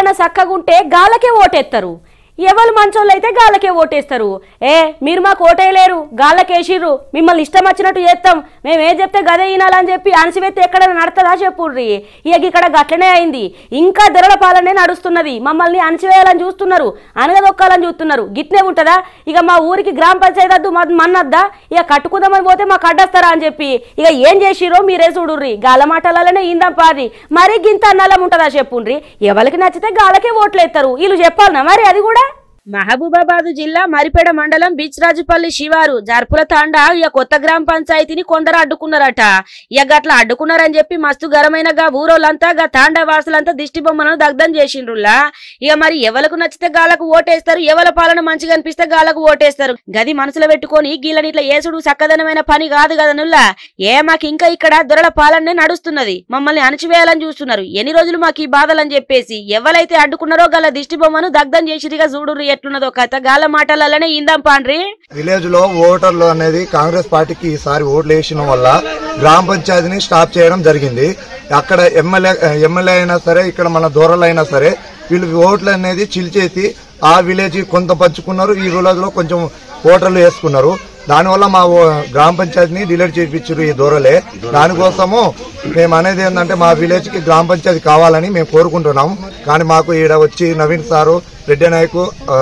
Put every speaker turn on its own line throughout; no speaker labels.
పాలన సక్కగుంటే గాలకే ఓటేస్తారు. ఎవరు మంచోళ్ళు అయితే గాలకే ఓటేస్తారు. మీరు మాకు ఓటేయలేరు, గాలకేసిర్రు, మిమ్మల్ని ఇష్టం వచ్చినట్టు చేస్తాం, మేము ఏం చెప్తే గదే వినాలని చెప్పి అణసివేత్తే ఎక్కడైనా నడుతుందా చెప్పుర్రి. ఇక ఇక్కడ గట్లనే అయింది. ఇంకా దొరల పాలనే నడుస్తున్నది. మమ్మల్ని అణచివేయాలని చూస్తున్నారు, అనగదొక్కాలని చూస్తున్నారు. గిట్నే ఉంటుందా? ఇక మా ఊరికి గ్రామ పంచాయతీ వద్దు మన్నద్దా, ఇక కట్టుకుందామని పోతే మాకు అడ్డస్తారా అని చెప్పి ఇక ఏం చేసిరో మీరే చూడుర్రి. గాల మాటలనే ఇందాం పారి, మరి గింత అన్నలం ఉంటుందా చెప్పుండ్రి. ఎవరికి నచ్చితే గాలకే ఓట్లేస్తారు. వీళ్ళు చెప్పాలనా మరి? అది కూడా మహబూబాబాద్ జిల్లా మరిపేడ మండలం బీచ్రాజుపల్లి శివారు జర్పుల తాండా ఇక కొత్త గ్రామ పంచాయతీని కొందరు అడ్డుకున్నారట. ఇక గట్లా అడ్డుకున్నారని చెప్పి మస్తు గరమైన ఊరోళ్ళంతా తాండా వాసులంతా దిష్టి బొమ్మలను దగ్ధం చేసిండ్రులా. ఇక మరి ఎవలకు నచ్చితే గాలకు ఓటేస్తారు, ఎవల పాలన మంచిగా అనిపిస్తే గాలకు ఓటేస్తారు. గది మనసులో పెట్టుకొని గీళ్ళని ఇట్లా ఏసుడు సక్కదనమైన పని కాదు కదనుల్లా. మాకు ఇంకా ఇక్కడ దొరల పాలనే నడుస్తున్నది, మమ్మల్ని అణచివేయాలని చూస్తున్నారు. ఎన్ని రోజులు మాకు ఈ బాధలని చెప్పేసి ఎవరైతే అడ్డుకున్నారో గల దిష్టి బొమ్మను దగ్ధం చేసిరిగా చూడుర్రి. ఎట్లున్నదో కథ గాల మాటలనే ఇందాం పాండ్రి.
విలేజ్ లో ఓటర్లు అనేది కాంగ్రెస్ పార్టీకి ఈసారి ఓట్లు వేసిన వల్ల గ్రామ పంచాయతీని స్టాప్ చేయడం జరిగింది. అక్కడ ఎమ్మెల్యే అయినా సరే, ఇక్కడ మన దూరలైనా సరే, వీళ్ళు ఓట్లు అనేది చిల్చేసి ఆ విలేజ్ కొంత పంచుకున్నారు. ఈ విలేజ్ లో కొంచెం ఓటర్లు వేసుకున్నారు. దానివల్ల మా గ్రామ పంచాయతీని డిలీట్ చేయించారు ఈ దూరలే. దానికోసము మేము అనేది ఏంటంటే మా విలేజ్ కి గ్రామ పంచాయతీ కావాలని మేము కోరుకుంటున్నాం. కానీ మాకు ఈడ వచ్చి నవీన్ సారు రెడ్డి నాయకు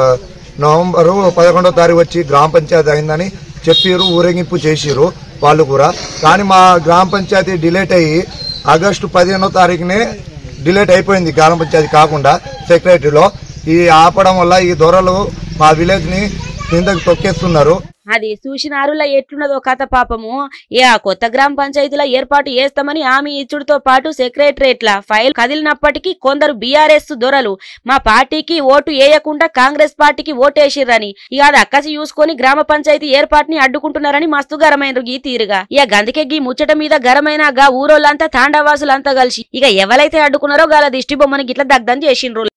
నవంబరు 11వ తారీఖు వచ్చి గ్రామ పంచాయతీ అయిందని చెప్పారు, ఊరేగింపు చేసిరు వాళ్ళు కూడా. కానీ మా గ్రామ పంచాయతీ డిలీట్ అయ్యి ఆగస్టు 15వ తారీఖునే డిలీట్ అయిపోయింది. గ్రామ పంచాయతీ కాకుండా సెక్రటరీలో ఈ ఆపడం వల్ల ఈ దొరలు మా విలేజ్ ని కిందకి తొక్కేస్తున్నారు.
అది చూసినారులా ఎట్లున్నదో కథ పాపము. కొత్త గ్రామ పంచాయతీల ఏర్పాటు చేస్తామని హామీ ఇచ్చుడుతో పాటు సెక్రటరేట్ల ఫైల్ కదిలినప్పటికీ కొందరు బీఆర్ఎస్ దొరలు మా పార్టీకి ఓటు వేయకుండా కాంగ్రెస్ పార్టీకి ఓటేసిర్రని ఇక అది అక్కసి చూసుకొని గ్రామ పంచాయతీ ఏర్పాటుని అడ్డుకుంటున్నారని మస్తు గరమైనరు ఈ తీరుగా. ఇక గందుకే గీ ముచ్చట మీద గరమైన గా ఊరోళ్ళంతా తాండావాసులంతా కలిసి ఇక ఎవరైతే అడ్డుకున్నారో గాల దిష్టి బొమ్మని గిట్ల దగ్ధం చేసిండ్రు.